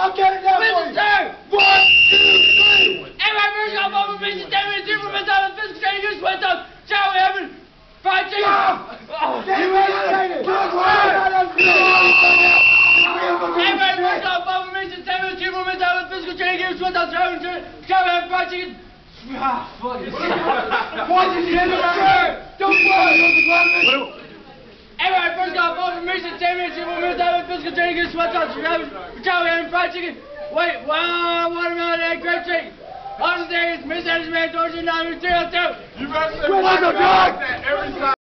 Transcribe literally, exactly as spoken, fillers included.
I'll get it down for you. Sir! One, two, three. Everybody first got over me, damage, super mental, physical training, use sweat up, shower heaven, fried chicken. Oh, you educated. Everybody first got over me, damage, super mental, physical training, use sweat up, shower heaven, fried chicken. Ah, fuck it. What did you do? Don't worry. Everybody first got over me, damage, super mental, physical training, use sweat up, shower heaven, fried chicken. Wait, wow, watermelon and grape shake. On the days, mismanagement, torture, non-material, too. You better say, what the dog? Every time.